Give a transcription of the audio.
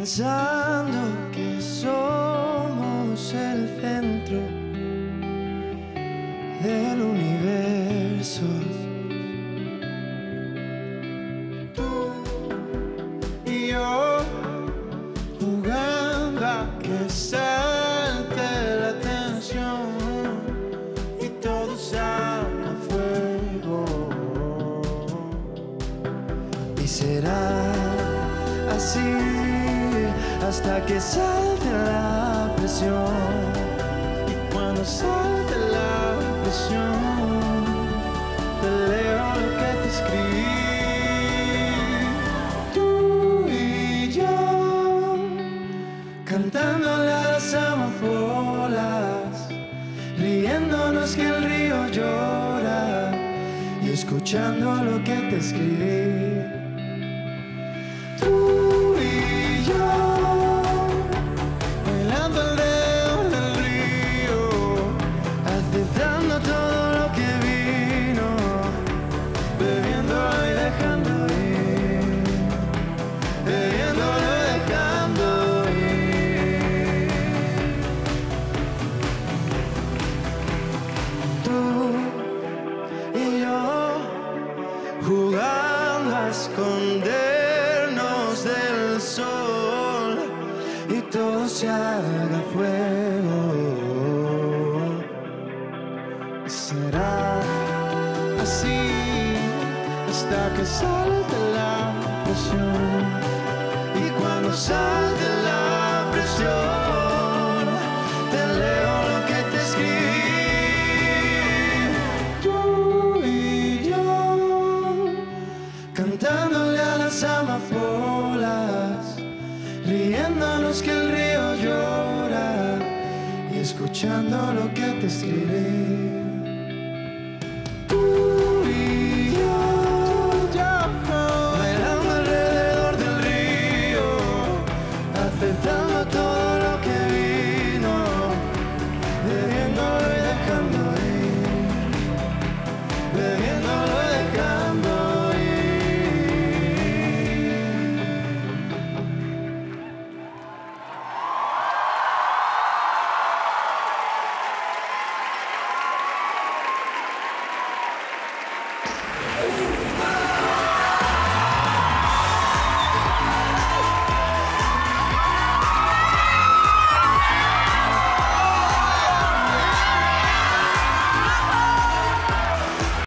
pensando que somos el centro del universo. Tú y yo jugando a que salte la tensión y todo salga a fuego. Y será así hasta que salte la presión. Y cuando salte la presión, te leo lo que te escribí. Tú y yo cantándole a las amapolas, riéndonos que el río llora y escuchando lo que te escribí. Tú y yo bailando alrededor del río, aceptando todo lo que vino, bebiéndolo y dejando ir, bebiéndolo y dejando ir. Tú y yo jugando a escondernos del sol y todo se haga fuego. Será así hasta que salte la presión. Y cuando salte la presión, te leo lo que te escribí. Tú y yo cantándole a las amapolas, riéndonos que el río llora y escuchando lo que te escribí. Tú y yo bailando alrededor del río, aceptando